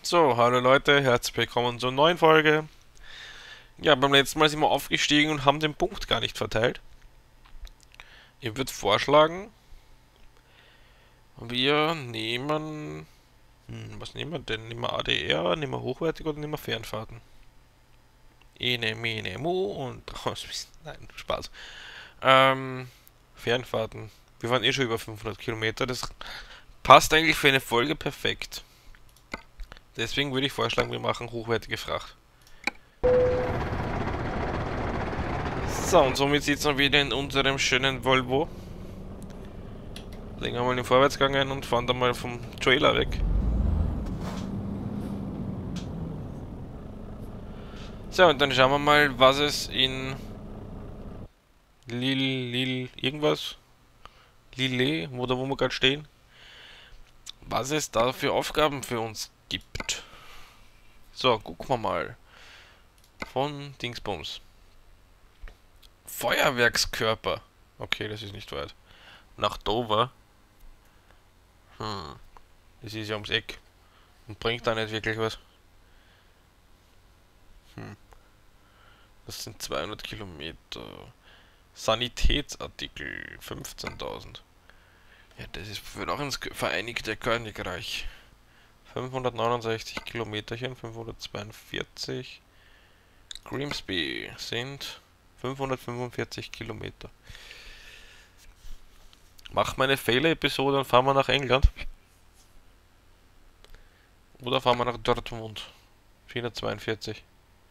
So, hallo Leute, herzlich willkommen zur neuen Folge. Ja, beim letzten Mal sind wir aufgestiegen und haben den Punkt gar nicht verteilt. Ich würde vorschlagen, wir nehmen... was nehmen wir denn? Nehmen wir ADR, nehmen wir hochwertig oder nehmen wir Fernfahrten? Ene, mene, mu und raus. Nein, Spaß. Fernfahrten. Wir waren eh schon über 500 Kilometer, das passt eigentlich für eine Folge perfekt. Deswegen würde ich vorschlagen, wir machen hochwertige Fracht. So, und somit sitzen wir wieder in unserem schönen Volvo. Legen wir mal den Vorwärtsgang ein und fahren dann mal vom Trailer weg. So, und dann schauen wir mal, was es in Lil irgendwas, Lille, wo wir gerade stehen, was es da für Aufgaben für uns gibt. So, gucken wir mal. Von Dingsbums. Feuerwerkskörper. Okay, das ist nicht weit. Nach Dover. Das ist ja ums Eck. Und bringt da nicht wirklich was. Das sind 200 Kilometer. Sanitätsartikel 15.000. Ja, das ist für auch ins Vereinigte Königreich. 569 Kilometerchen, 542. Grimsby sind 545 Kilometer. Machen wir eine Fehler-Episode und fahren wir nach England. Oder fahren wir nach Dortmund. 442.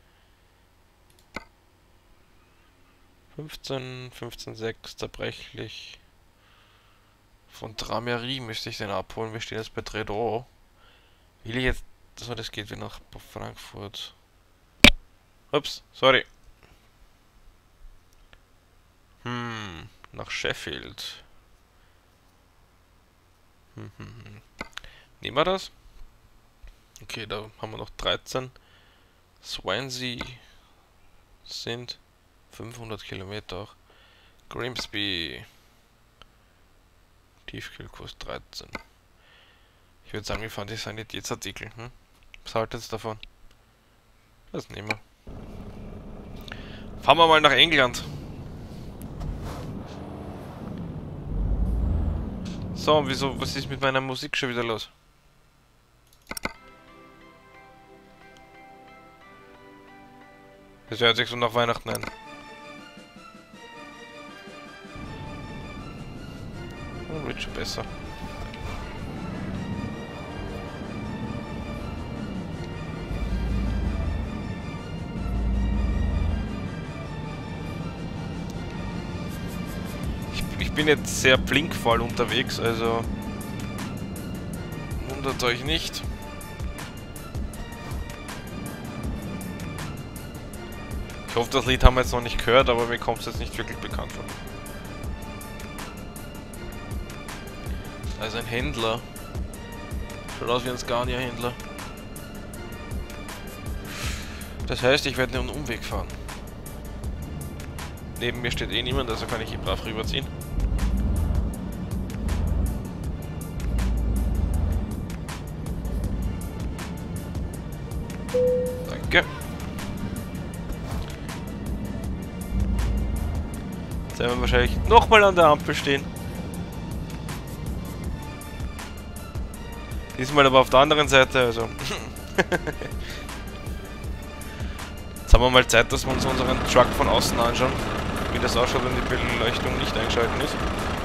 15,6 zerbrechlich. Von Dramerie müsste ich den abholen. Wir stehen jetzt bei Tredo. Will ich jetzt, dass das geht wie nach Frankfurt. Ups, sorry. Nach Sheffield. Nehmen wir das? Okay, da haben wir noch 13. Swansea sind 500 Kilometer auch. Grimsby. Tiefkühlkurs 13. Ich würde sagen, wir fahren die Sanitätsartikel. Was haltet ihr davon? Das nehmen wir. Fahren wir mal nach England. So, wieso, was ist mit meiner Musik schon wieder los? Das hört sich so nach Weihnachten an. Wird schon besser. Ich bin jetzt sehr blinkvoll unterwegs, also wundert euch nicht. Ich hoffe, das Lied haben wir jetzt noch nicht gehört, aber mir kommt es jetzt nicht wirklich bekannt vor. Also ein Händler. Schaut aus wie ein Scania-Händler. Das heißt, ich werde einen Umweg fahren. Neben mir steht eh niemand, also kann ich hier brav rüberziehen. Danke. Jetzt werden wir wahrscheinlich nochmal an der Ampel stehen. Diesmal aber auf der anderen Seite, also. Jetzt haben wir mal Zeit, dass wir uns unseren Truck von außen anschauen. Wie das ausschaut, wenn die Beleuchtung nicht eingeschaltet ist.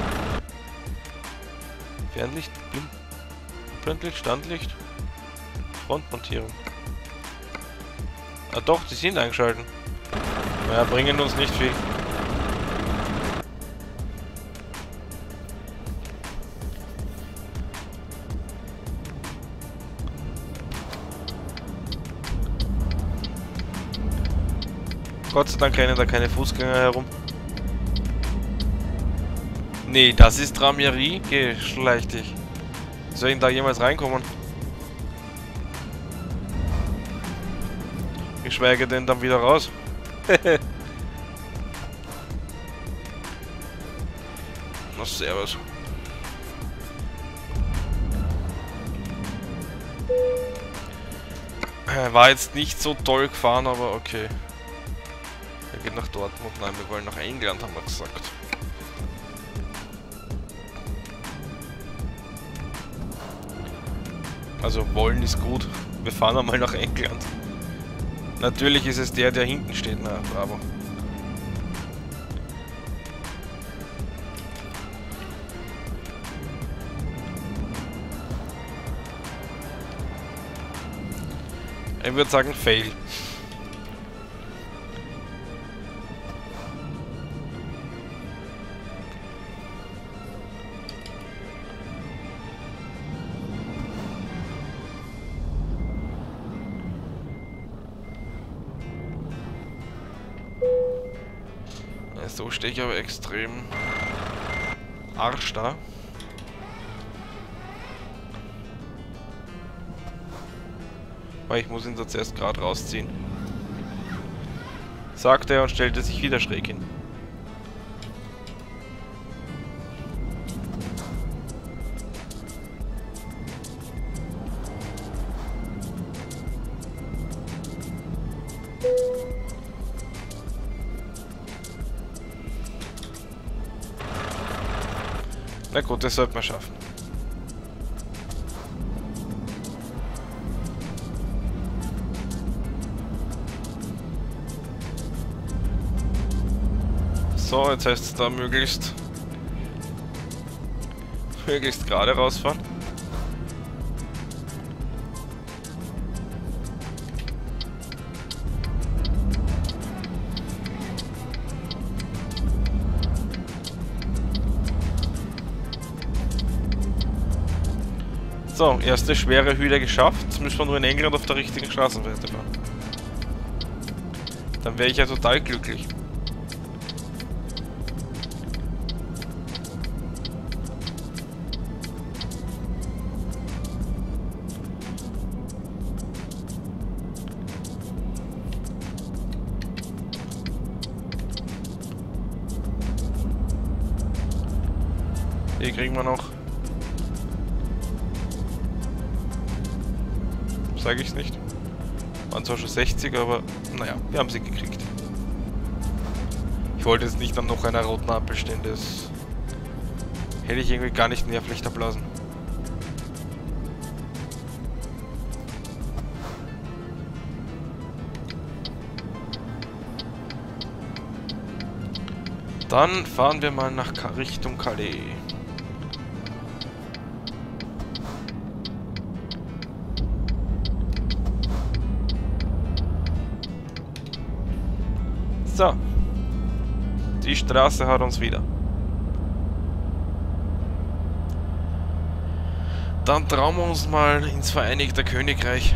Fernlicht, Blindlicht, Standlicht, Frontmontierung. Ah doch, die sind eingeschaltet. Naja, bringen uns nicht viel. Gott sei Dank rennen da keine Fußgänger herum. Nee, das ist Dramerie. Geh, schleich dich. Soll ich denn da jemals reinkommen? Geschweige denn dann wieder raus. Na, servus. War jetzt nicht so toll gefahren, aber okay. Er geht nach Dortmund. Nein, wir wollen nach England, haben wir gesagt. Also wollen ist gut. Wir fahren einmal nach England. Natürlich ist es der hinten steht. Na, bravo. Ich würde sagen Fail. So stehe ich aber extrem Arsch da. Weil ich muss ihn so zuerst gerade rausziehen. Sagte er und stellte sich wieder schräg hin. Na gut, das sollte man schaffen. So, jetzt heißt es da möglichst gerade rausfahren. So, erste schwere Hürde geschafft. Jetzt müssen wir nur in England auf der richtigen Straßenseite fahren. Dann wäre ich ja total glücklich. Hier kriegen wir noch. Sage ich es nicht. Waren zwar schon 60, aber naja, wir haben sie gekriegt. Ich wollte jetzt nicht an noch einer roten Ampel stehen, das hätte ich irgendwie gar nicht nervlich erblasen. Dann fahren wir mal nach Richtung Calais. So. Die Straße hat uns wieder. Dann trauen wir uns mal ins Vereinigte Königreich.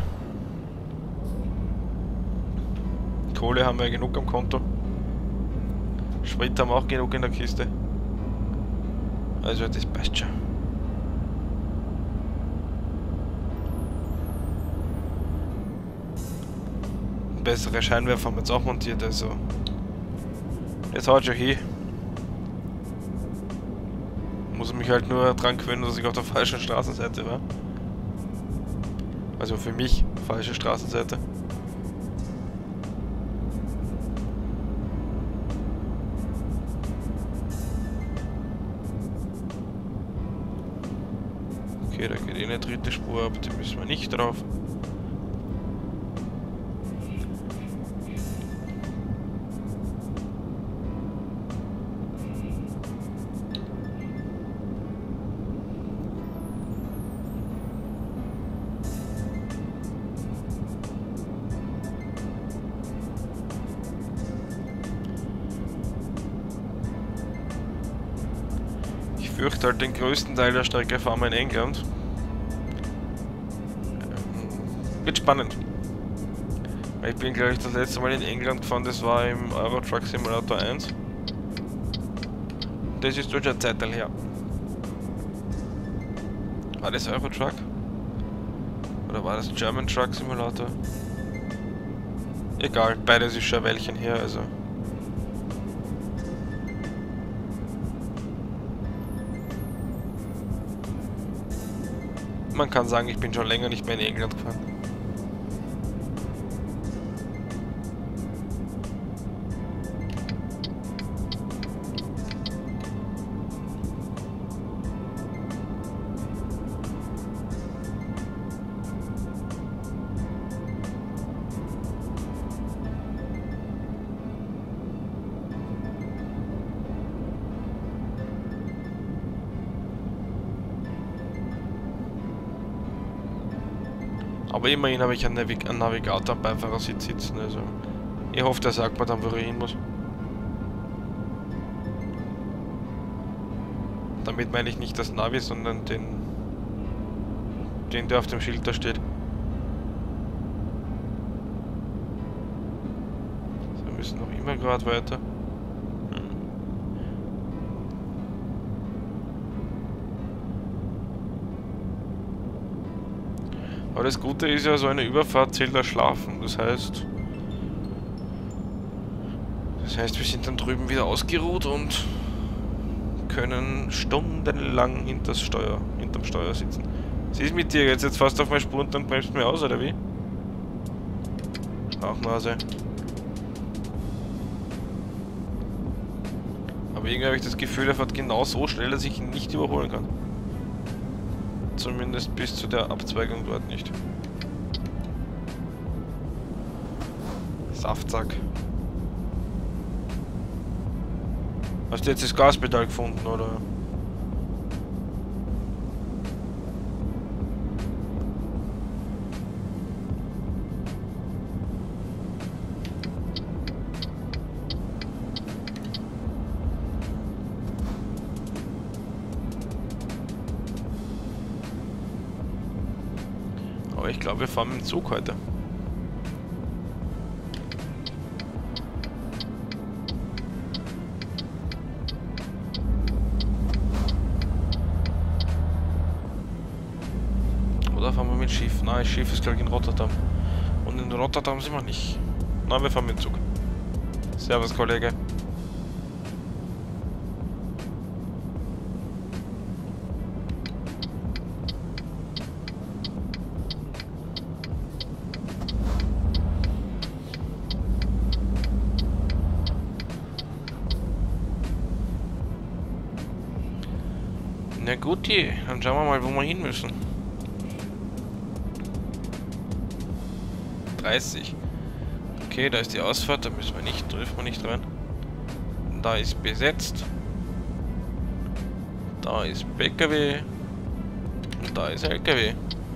Kohle haben wir genug am Konto. Sprit haben wir auch genug in der Kiste. Also das passt schon. Bessere Scheinwerfer haben wir jetzt auch montiert, also jetzt haut schon hin. Muss mich halt nur dran gewöhnen, dass ich auf der falschen Straßenseite war. Also für mich falsche Straßenseite. Okay, da geht eh eine dritte Spur ab, die müssen wir nicht drauf. Ich fürchte halt, den größten Teil der Strecke fahren wir in England. Wird spannend. Ich bin, glaube ich, das letzte Mal in England gefahren, das war im Euro Truck Simulator 1. Das ist schon eine Zeit her. War das Euro Truck? Oder war das German Truck Simulator? Egal, beides ist schon ein Weilchen her, also. Man kann sagen, ich bin schon länger nicht mehr in England gefahren. Aber immerhin habe ich einen Navigator am Beifahrersitz sitzen, also ich hoffe, der sagt mir dann, wo ich hin muss. Damit meine ich nicht das Navi, sondern den, der auf dem Schild da steht. So, wir müssen noch immer gerade weiter. Aber das Gute ist ja, so eine Überfahrt zählt als Schlafen. Das heißt, wir sind dann drüben wieder ausgeruht und können stundenlang hinterm Steuer sitzen. Was ist mit dir jetzt fast auf meine Spur und dann bremst du mir aus, oder wie? Schnauchnase. Aber irgendwie habe ich das Gefühl, er fährt genau so schnell, dass ich ihn nicht überholen kann. Zumindest bis zu der Abzweigung dort nicht. Saftsack. Hast du jetzt das Gaspedal gefunden, oder? Aber ich glaube, wir fahren mit dem Zug heute. Oder fahren wir mit dem Schiff? Nein, das Schiff ist gleich in Rotterdam. Und in Rotterdam sind wir nicht. Nein, wir fahren mit dem Zug. Servus, Kollege. Na gut, dann schauen wir mal, wo wir hin müssen. 30. Okay, da ist die Ausfahrt, da dürfen wir nicht rein. Da ist besetzt. Da ist PKW. Und da ist LKW.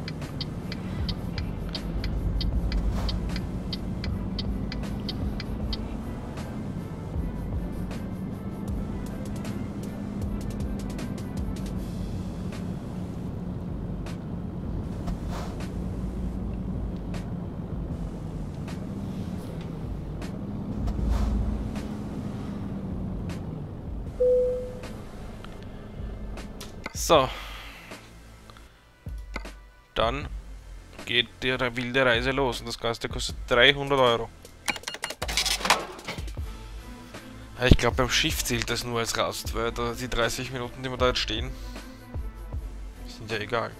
So. Dann geht die wilde Reise los und das Ganze kostet 300 Euro. Ich glaube, beim Schiff zählt das nur als Rast, weil da die 30 Minuten, die wir da jetzt stehen, sind ja egal.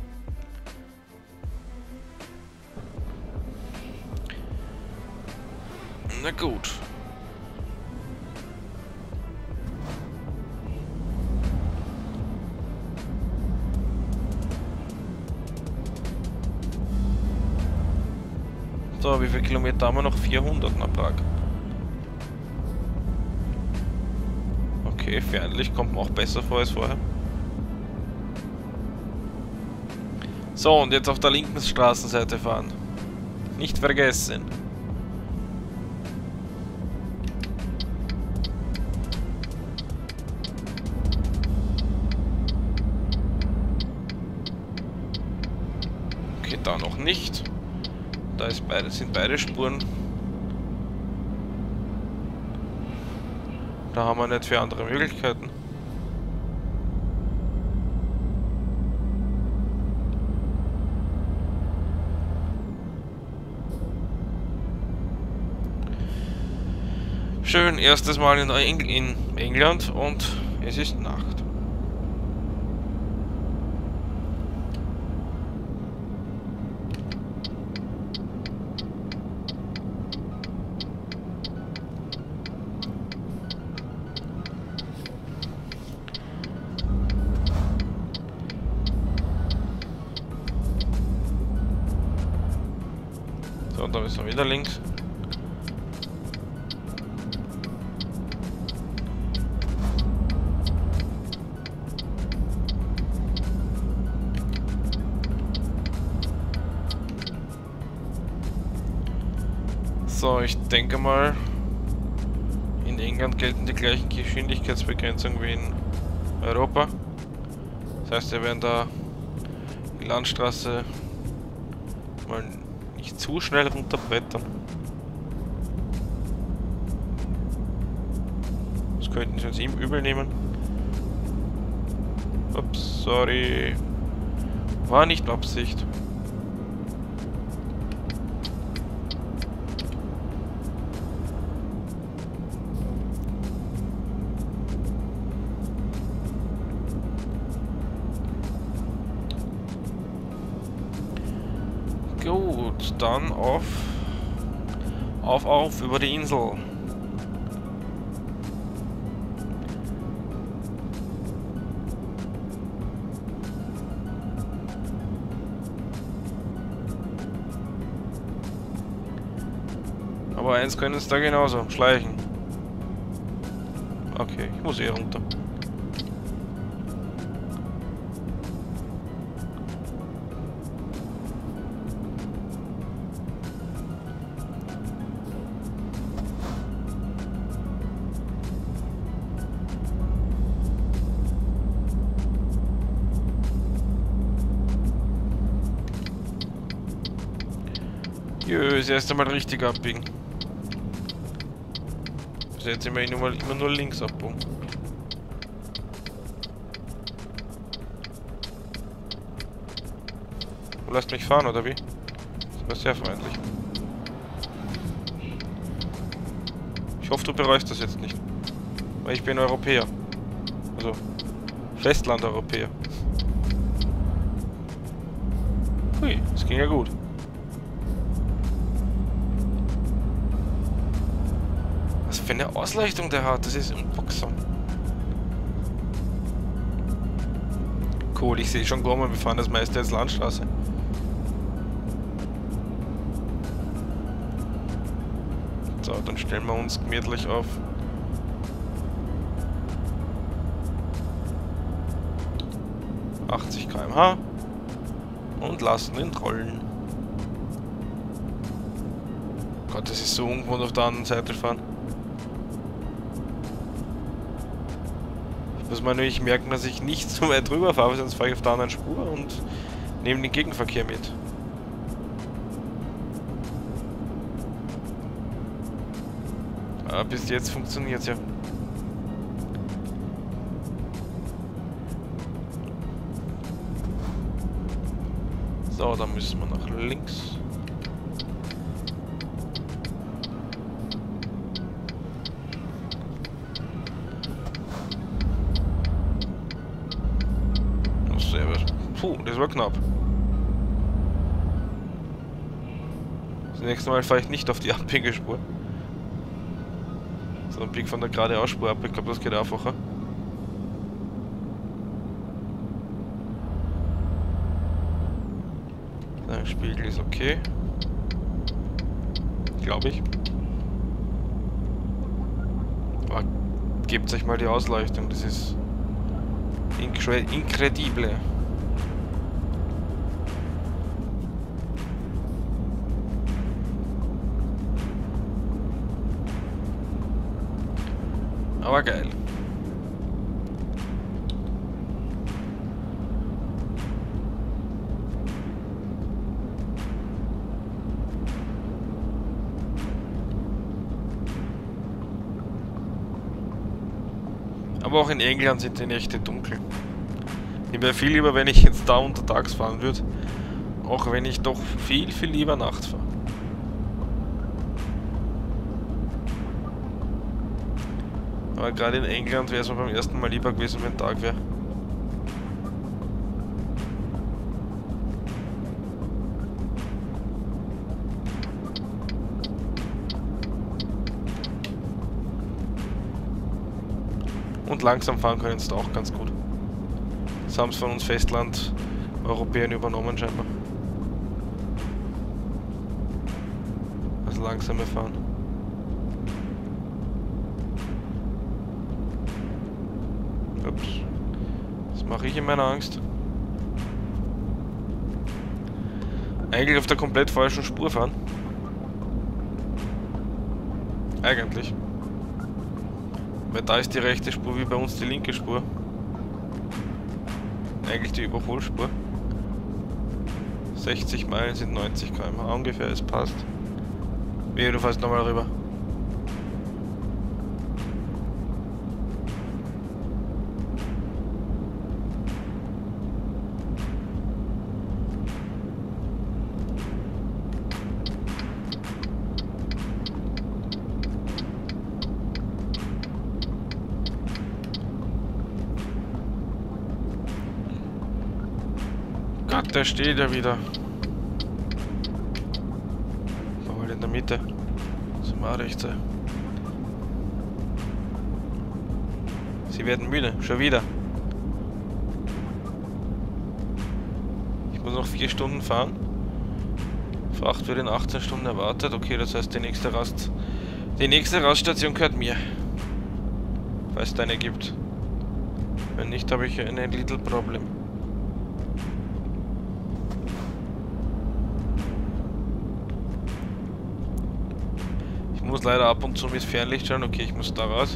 Na gut. So, wie viele Kilometer haben wir noch? 400 nach Prag. Okay, fernlich kommt man auch besser vor als vorher. So, und jetzt auf der linken Straßenseite fahren. Nicht vergessen. Okay, da noch nicht. Da sind beide Spuren. Da haben wir nicht für andere Möglichkeiten. Schön, erstes Mal in England und es ist Nacht. So, da müssen wir wieder links. So, ich denke mal, in England gelten die gleichen Geschwindigkeitsbegrenzungen wie in Europa. Das heißt, wir werden da die Landstraße mal nicht zu schnell runterbrettern. Das könnten sie uns ihm übel nehmen. Ups, sorry. War nicht Absicht. Gut, dann auf über die Insel. Aber eins können es da genauso, schleichen. Okay, ich muss eh runter. Jö, das erste Mal richtig abbiegen. Bis jetzt immer nur links abbogen. Du lässt mich fahren, oder wie? Das war sehr freundlich. Ich hoffe, du bereust das jetzt nicht. Weil ich bin Europäer. Also, Festland-Europäer. Hui, das ging ja gut. Was für eine Ausleuchtung der hat, das ist unboxsam. Cool, ich sehe schon kommen, wir fahren das meiste als Landstraße. So, dann stellen wir uns gemütlich auf. ...80 km/h und lassen ihn rollen. Gott, das ist so ungewohnt auf der anderen Seite fahren. Ich muss mal nämlich merken, dass ich nicht so weit drüber fahre, sonst fahre ich auf der anderen Spur und nehme den Gegenverkehr mit. Aber bis jetzt funktioniert es ja. So, dann müssen wir nach links. Puh, das war knapp. Das nächste Mal fahre ich nicht auf die Abbiegespur. Sondern bieg von der geradeausspur ab. Ich glaube, das geht einfacher. Der Spiegel ist okay. Glaube ich. Aber gebt euch mal die Ausleuchtung. Das ist incredible. Aber geil. Aber auch in England sind die Nächte dunkel. Ich wäre viel lieber, wenn ich jetzt da untertags fahren würde. Auch wenn ich doch viel lieber Nacht fahre. Aber gerade in England wäre es mir beim ersten Mal lieber gewesen, wenn Tag wäre. Und langsam fahren können sie auch ganz gut. Das haben sie von uns Festland-Europäern übernommen scheinbar. Das langsame Fahren. Ups. Was mache ich in meiner Angst? Eigentlich auf der komplett falschen Spur fahren. Eigentlich. Weil da ist die rechte Spur wie bei uns die linke Spur. Eigentlich die Überholspur. 60 Meilen sind 90 km/h ungefähr, es passt. Wehe, du fährst nochmal rüber. Gott, der steht ja wieder. War halt in der Mitte. Soll mal recht sein. Sie werden müde, schon wieder. Ich muss noch 4 Stunden fahren. Fracht wird in 18 Stunden erwartet. Okay, das heißt, die nächste Raststation gehört mir. Falls es eine gibt. Wenn nicht, habe ich ein little Problem. Ich muss leider ab und zu mit Fernlicht schauen. Okay, ich muss da raus.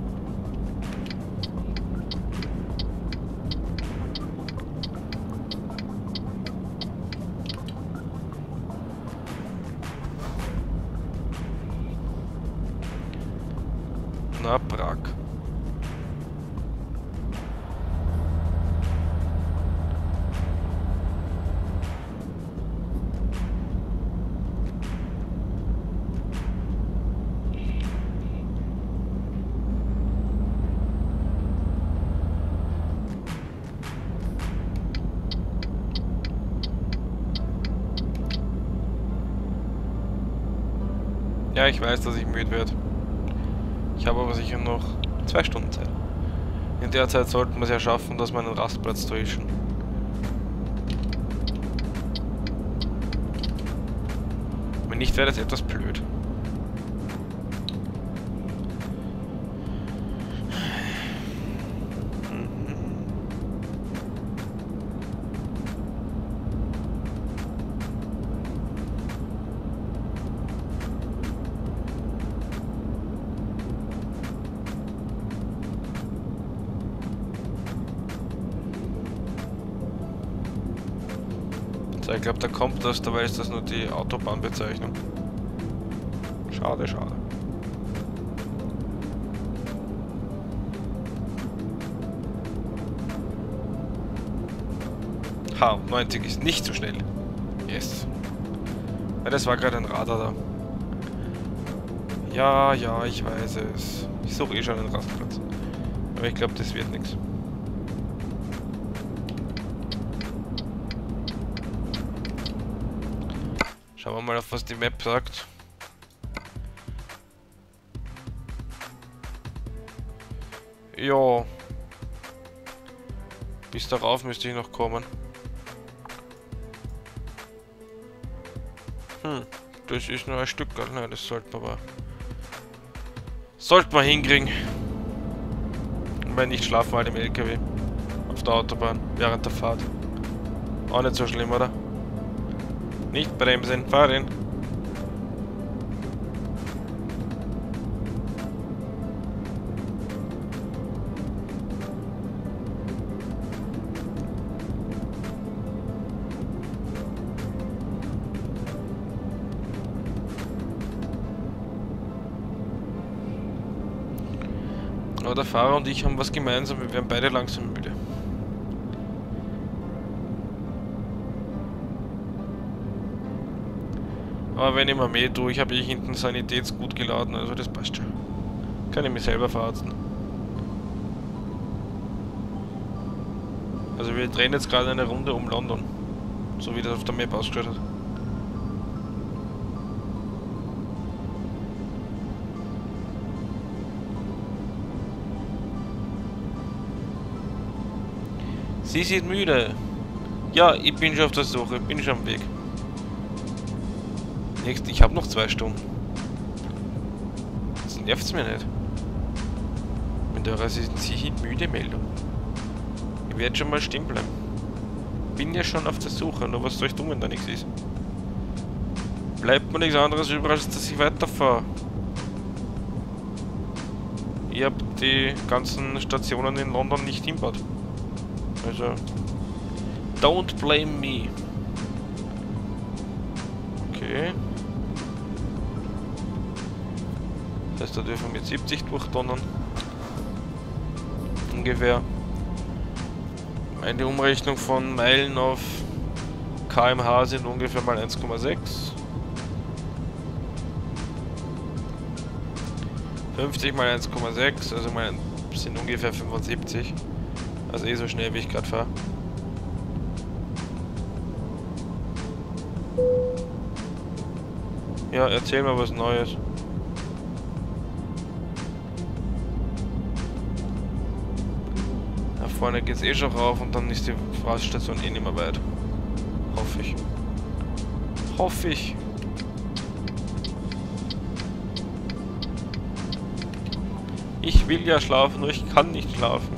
Na, Prag. Ja, ich weiß, dass ich müde werde. Ich habe aber sicher noch 2 Stunden Zeit. In der Zeit sollten wir es ja schaffen, dass wir einen Rastplatz täuschen. Wenn nicht, wäre das etwas blöd. Ich glaube, da kommt das, dabei ist das nur die Autobahnbezeichnung. Schade, schade. Ha, 90 ist nicht so schnell. Yes. Ja, das war gerade ein Radar da. Ja, ja, ich weiß es. Ich suche eh schon einen Rastplatz. Aber ich glaube, das wird nichts. Schauen wir mal, auf was die Map sagt. Ja. Bis darauf müsste ich noch kommen. Das ist nur ein Stück. Nein, das sollte man aber... Sollte man hinkriegen. Und wenn nicht, schlafen wir halt im LKW. Auf der Autobahn, während der Fahrt. Auch nicht so schlimm, oder? Nicht bremsen, fahren. Aber der Fahrer und ich haben was gemeinsam, wir werden beide langsam müde. Aber wenn ich mir mehr tue, ich habe hier hinten Sanitätsgut geladen, also das passt schon. Kann ich mich selber verarzten. Also wir drehen jetzt gerade eine Runde um London. So wie das auf der Map ausgeschaut hat. Sie sind müde. Ja, ich bin schon auf der Suche, bin schon am Weg. Ich habe noch 2 Stunden. Das nervt's mir nicht. Mit der Sie sind müde Meldung. Ich werde schon mal stehen bleiben. Bin ja schon auf der Suche, nur was soll ich tun, wenn da nichts ist? Bleibt mir nichts anderes übrig, als dass ich weiterfahre. Ich habe die ganzen Stationen in London nicht hinbaut. Also, don't blame me. Okay. Das heißt, da dürfen wir mit 70 durchdonnern. Ungefähr. Eine Umrechnung von Meilen auf km/h sind ungefähr mal 1,6. 50 mal 1,6, also mal sind ungefähr 75. Also eh so schnell wie ich gerade fahre. Ja, erzähl mal was Neues. Da vorne geht's eh schon rauf und dann ist die Raststation eh nicht mehr weit. Hoffe ich. Hoffe ich. Ich will ja schlafen, nur ich kann nicht schlafen.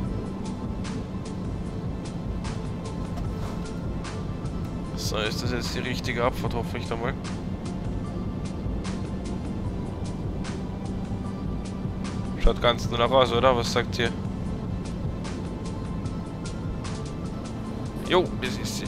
So, ist das jetzt die richtige Abfahrt, hoffe ich da mal. Schaut ganz danach aus, oder? Was sagt ihr? Jo, das ist sie.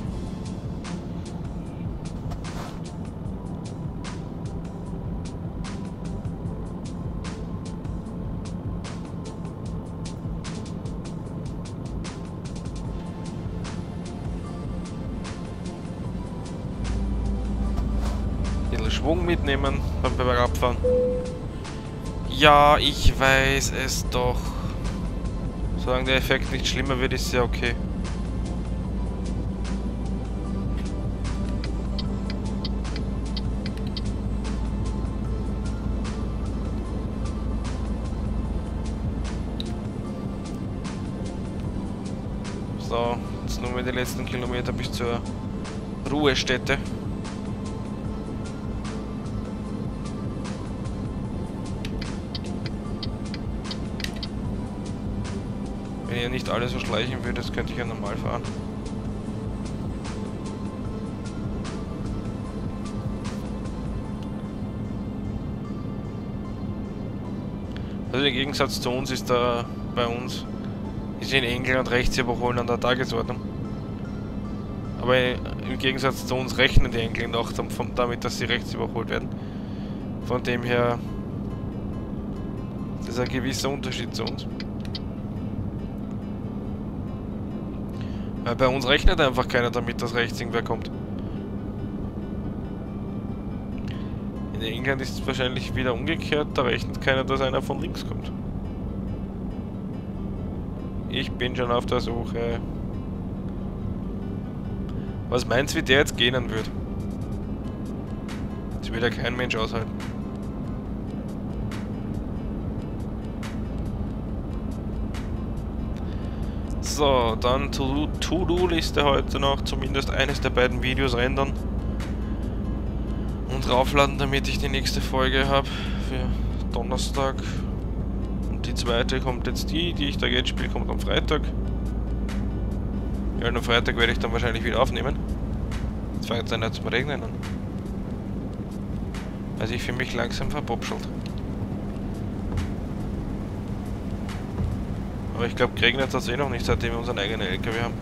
Schwung mitnehmen beim Bergabfahren. Ja, ich weiß es doch. Solange der Effekt nicht schlimmer wird, ist ja okay. So, jetzt nur mal die letzten Kilometer bis zur Ruhestätte. Wenn ihr nicht alle so schleichen würdet, könnte ich ja normal fahren. Also der Gegensatz zu uns ist da bei uns ist in England rechts überholen an der Tagesordnung. Aber im Gegensatz zu uns rechnen die Engländer auch damit, dass sie rechts überholt werden. Von dem her das ist ein gewisser Unterschied zu uns. Weil bei uns rechnet einfach keiner damit, dass rechts irgendwer kommt. In England ist es wahrscheinlich wieder umgekehrt, da rechnet keiner, dass einer von links kommt. Ich bin schon auf der Suche. Was meinst du, wie der jetzt gehen wird? Das will ja kein Mensch aushalten. So, dann To-Do-Liste heute noch, zumindest eines der beiden Videos rendern und raufladen, damit ich die nächste Folge habe für Donnerstag. Und die zweite kommt jetzt die ich da jetzt spiele, kommt am Freitag. Ja, und am Freitag werde ich dann wahrscheinlich wieder aufnehmen. Jetzt fängt es an zum Regnen an. Also ich fühle mich langsam verpopschelt. Aber ich glaube, geregnet hat es eh noch nicht, seitdem wir unseren eigenen LKW haben.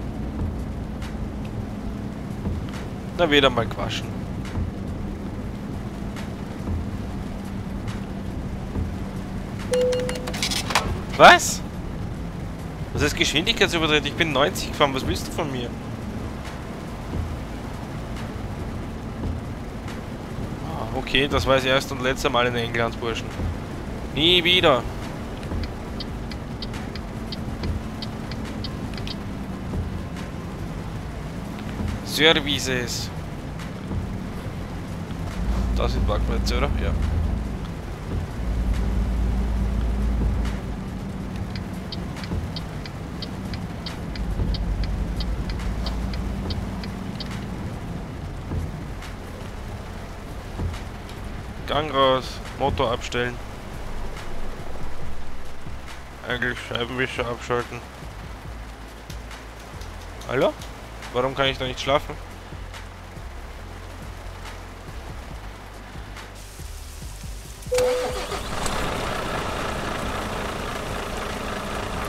Na, wieder mal quatschen. Was? Was ist Geschwindigkeitsübertritt? Ich bin 90 gefahren, was willst du von mir? Ah, okay, das war das erste und letzte Mal in England, Burschen. Nie wieder. Services. Da sind Parkplätze, oder? Ja. Gang raus, Motor abstellen. Eigentlich Scheibenwischer abschalten. Hallo? Warum kann ich da nicht schlafen?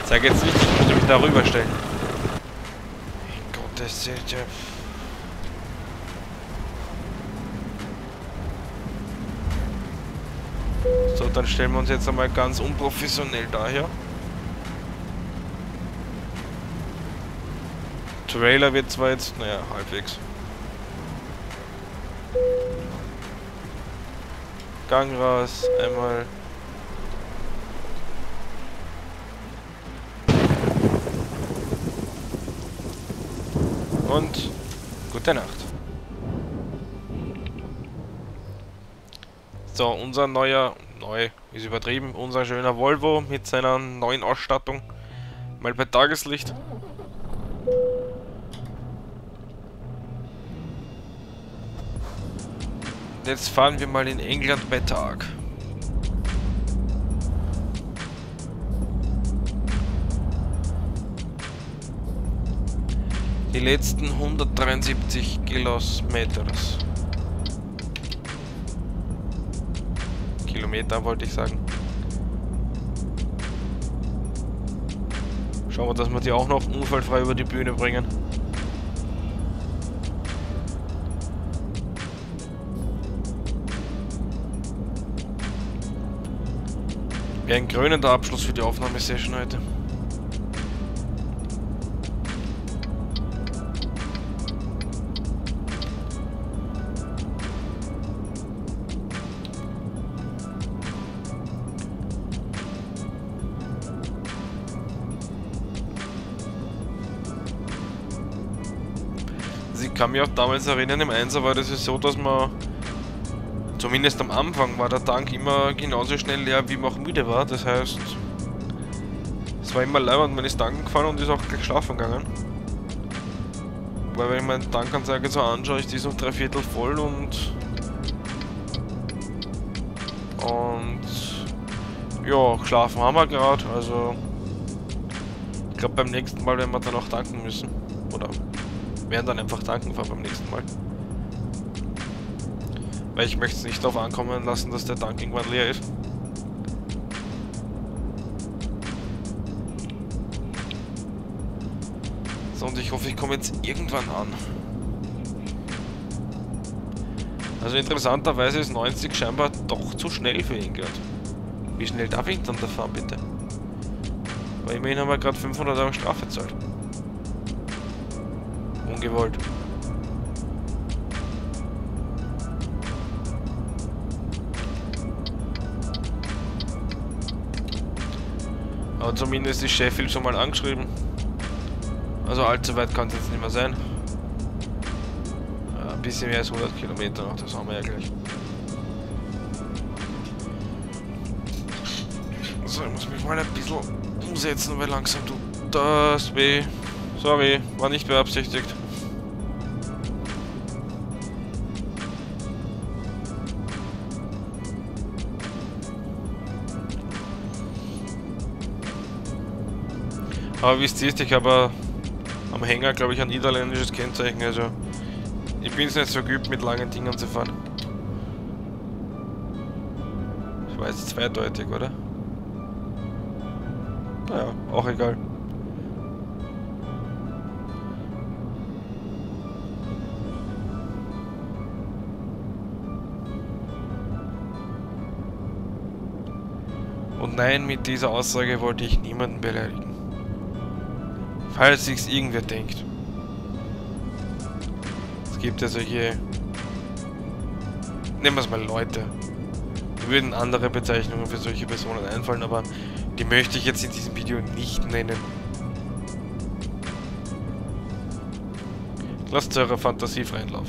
Sag jetzt nicht, ich muss mich darüber stellen. Gottes Willen, ja. So, dann stellen wir uns jetzt einmal ganz unprofessionell daher. Trailer wird zwar jetzt, naja, halbwegs. Gang raus, einmal. Und gute Nacht. So, unser neu ist übertrieben, unser schöner Volvo mit seiner neuen Ausstattung. Mal bei Tageslicht. Jetzt fahren wir mal in England bei Tag. Die letzten 173 Kilometer wollte ich sagen. Schauen wir, dass wir die auch noch unfallfrei über die Bühne bringen. Wäre ein krönender Abschluss für die Aufnahmesession heute. Ich kann mich auch damals erinnern, im 1er war das ja so, dass man, zumindest am Anfang, war der Tank immer genauso schnell leer, wie man auch müde war. Das heißt, es war immer leibend, man ist tanken gefahren und ist auch gleich schlafen gegangen. Weil wenn ich meine Tankanzeige so anschaue, ist die so 3/4 voll und ja, geschlafen haben wir gerade, also ich glaube beim nächsten Mal werden wir dann auch tanken müssen. Oder werden dann einfach tanken fahren beim nächsten Mal. Weil ich möchte es nicht darauf ankommen lassen, dass der Tank irgendwann leer ist. So, und ich hoffe, ich komme jetzt irgendwann an. Also interessanterweise ist 90 scheinbar doch zu schnell für England. Wie schnell darf ich dann da fahren, bitte? Weil immerhin haben wir gerade 500 € Strafe gezahlt. Ungewollt. Aber zumindest ist Sheffield schon mal angeschrieben. Also allzu weit kann es jetzt nicht mehr sein. Ein bisschen mehr als 100 Kilometer noch, das haben wir ja gleich. So, ich muss mich mal ein bisschen umsetzen, weil langsam tut das weh. Sorry, war nicht beabsichtigt. Aber wie es siehst, ich habe am Hänger, glaube ich, ein niederländisches Kennzeichen, also ich bin es nicht so geübt, mit langen Dingern zu fahren. Das war jetzt zweideutig, oder? Naja, auch egal. Und nein, mit dieser Aussage wollte ich niemanden beleidigen. Falls sich's irgendwer denkt. Es gibt ja solche... Nennen wir es mal Leute. Mir würden andere Bezeichnungen für solche Personen einfallen, aber die möchte ich jetzt in diesem Video nicht nennen. Lasst eure Fantasie freien Lauf.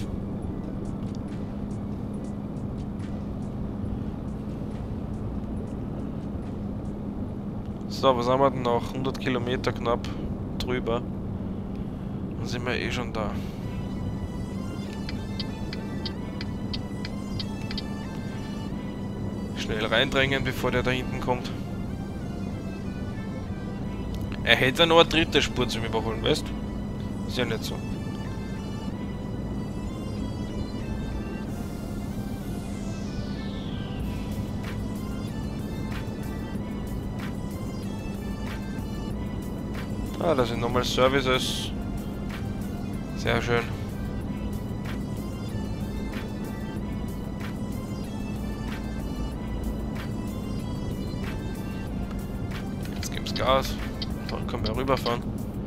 So, was haben wir denn noch? 100 Kilometer knapp drüber. Dann sind wir eh schon da. Schnell reindrängen, bevor der da hinten kommt. Er hätte noch eine dritte Spur zum Überholen, weißt du? Ist ja nicht so. Ah, da sind nochmal Services. Sehr schön. Jetzt gibt's Gas. Dann können wir rüberfahren.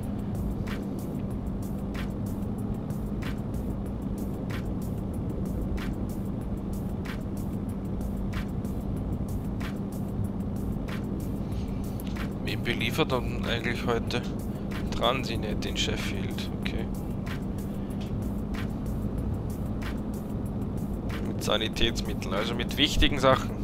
Wen beliefert dann eigentlich heute? Transinet in Sheffield, okay. Mit Sanitätsmitteln, also mit wichtigen Sachen.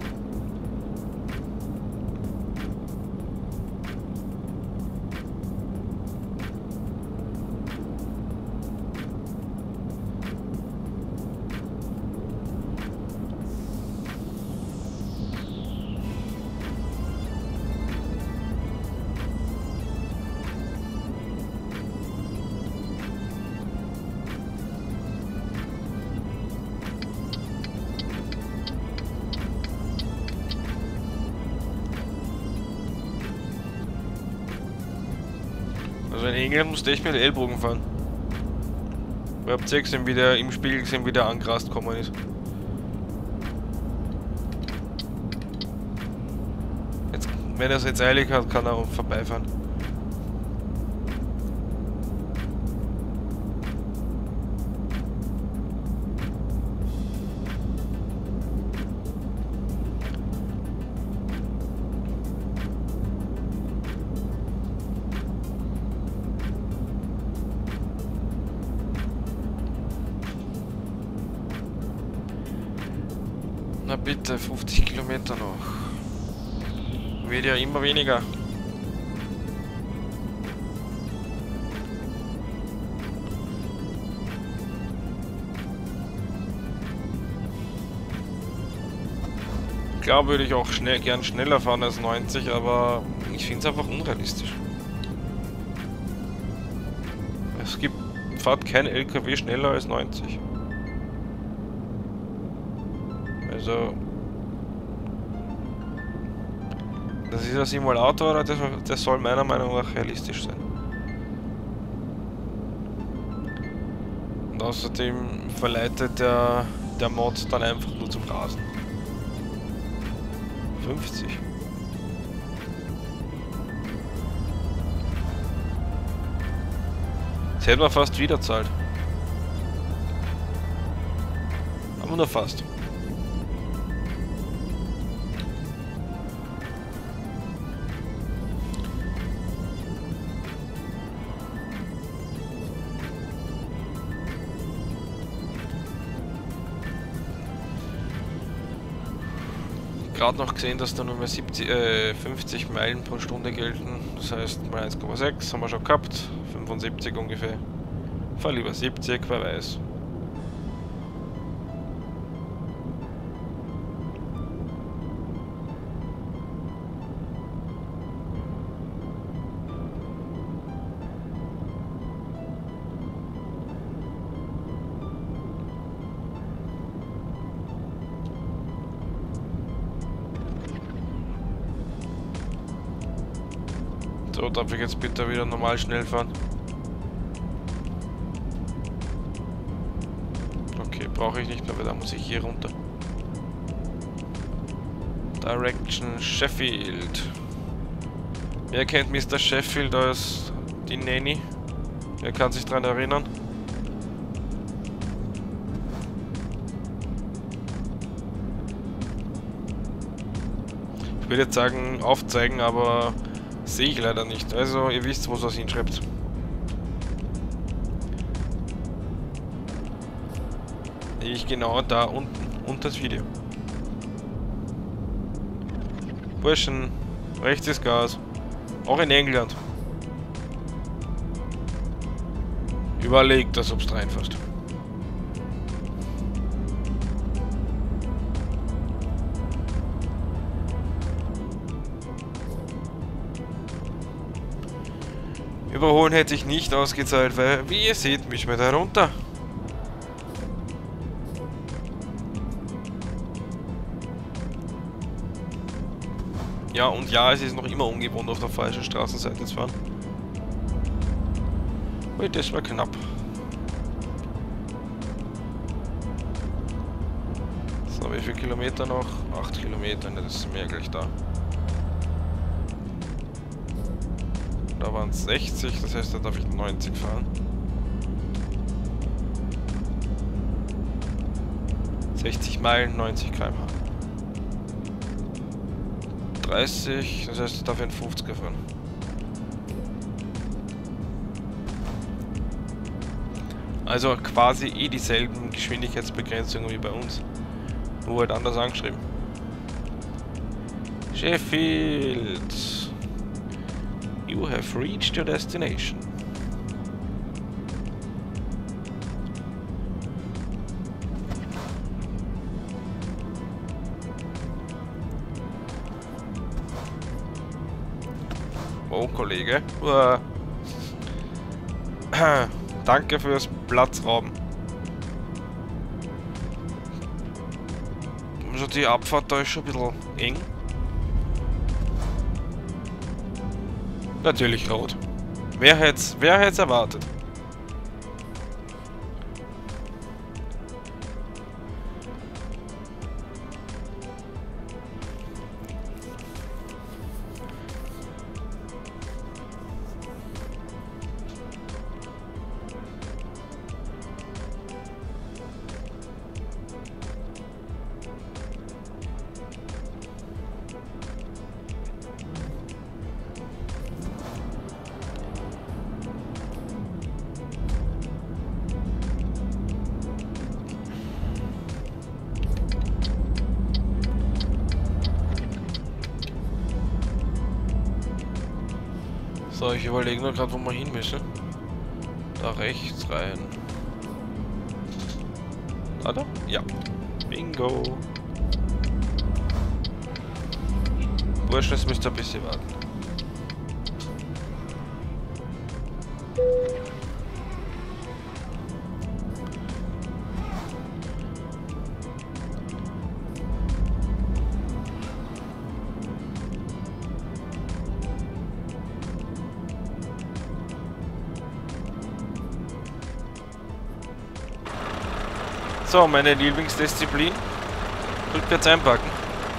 Also in England musste ich mit Ellbogen fahren. Ich hab gesehen, wie der im Spiegel gesehen, wie der angerast gekommen ist. Jetzt, wenn er es jetzt eilig hat, kann er vorbeifahren. Na bitte, 50 Kilometer noch. Wird ja immer weniger. Klar würde ich auch gern schneller fahren als 90, aber ich finde es einfach unrealistisch. Fahrt kein LKW schneller als 90. Also, das ist ein Simulator, oder das soll meiner Meinung nach realistisch sein. Und außerdem verleitet der Mod dann einfach nur zum Rasen. 50. Das hätten wir fast wieder zahlt. Aber nur fast. Gerade noch gesehen, dass da nur mehr 50 Meilen pro Stunde gelten. Das heißt, mal 1,6 haben wir schon gehabt. 75 ungefähr. Fahr lieber 70, wer weiß. So, darf ich jetzt bitte wieder normal schnell fahren? Okay, brauche ich nicht mehr, weil da muss ich hier runter. Direction Sheffield. Wer kennt Mr. Sheffield als die Nanny? Wer kann sich daran erinnern? Ich würde jetzt sagen aufzeigen, aber sehe ich leider nicht. Also ihr wisst, wo es was hinschreibt. Ich genau da unten unter das Video. Burschen, rechts ist Gas. Auch in England. Überlegt das, ob es reinfasst. Überholen hätte ich nicht ausgezahlt, weil, wie ihr seht, mich wir da runter. Ja, und ja, es ist noch immer ungewohnt, auf der falschen Straßenseite zu fahren. Ui, das war knapp. So, wie viele Kilometer noch? 8 Kilometer, ne, das sind wir ja gleich da. Da waren es 60, das heißt, da darf ich 90 fahren. 60 Meilen, 90 km/h. 30, das heißt, ich darf in 50er fahren. Also quasi eh dieselben Geschwindigkeitsbegrenzungen wie bei uns. Nur halt anders angeschrieben. Sheffield. You have reached your destination. Oh, Kollege. Danke fürs Platzrauben. Also die Abfahrt da ist schon ein bisschen eng. Natürlich rot. Wer hätte es erwartet? So, ich überlege nur gerade, wo wir hin müssen. Da rechts rein. Oder? Ja. Bingo. Wurscht, das müsst ihr ein bisschen warten. So, meine Lieblingsdisziplin. Rückwärts einpacken.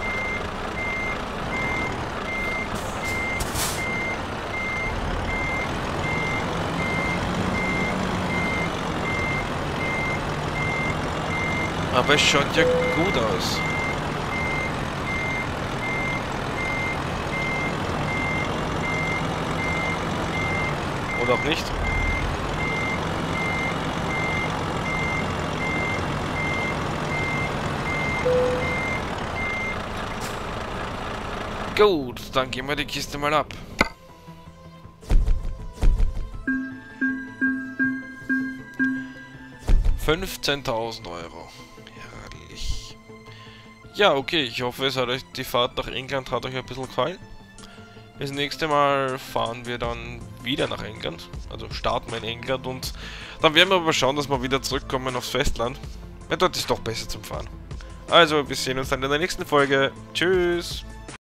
Aber es schaut ja gut aus. Oder auch nicht. Gut, dann gehen wir die Kiste mal ab. €15.000. Herrlich. Ja, okay, ich hoffe, es hat euch die Fahrt nach England hat euch ein bisschen gefallen. Das nächste Mal fahren wir dann wieder nach England. Also starten wir in England und dann werden wir aber schauen, dass wir wieder zurückkommen aufs Festland. Weil dort ist doch besser zum Fahren. Also, wir sehen uns dann in der nächsten Folge. Tschüss!